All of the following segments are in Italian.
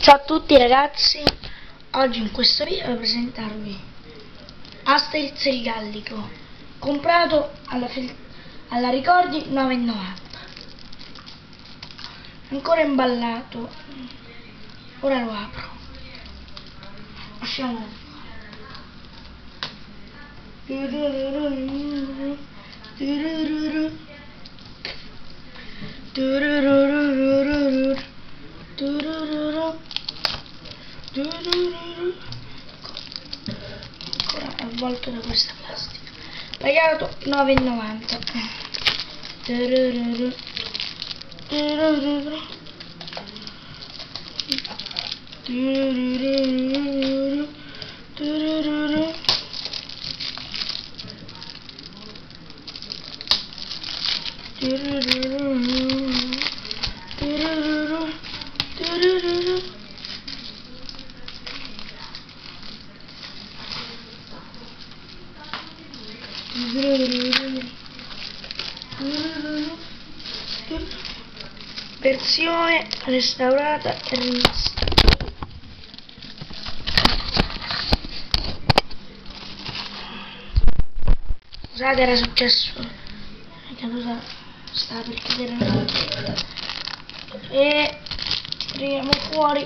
Ciao a tutti ragazzi, oggi in questo video voglio presentarvi Asterix il Gallico, comprato alla Ricordi 9,90, ancora imballato. Ora lo apro, lasciamo. Ancora avvolto da questa plastica, pagato 9,90. Versione restaurata e rimasta. Scusate, era successo, è caduta, stava per chiudere una bottiglia e tiriamo fuori,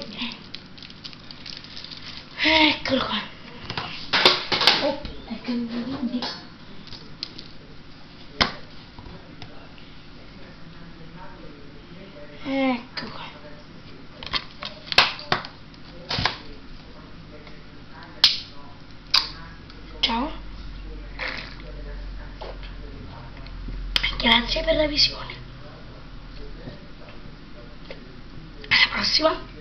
eccolo qua. Oh, è caduto. Ecco qua. Ciao. Grazie per la visione. Alla prossima.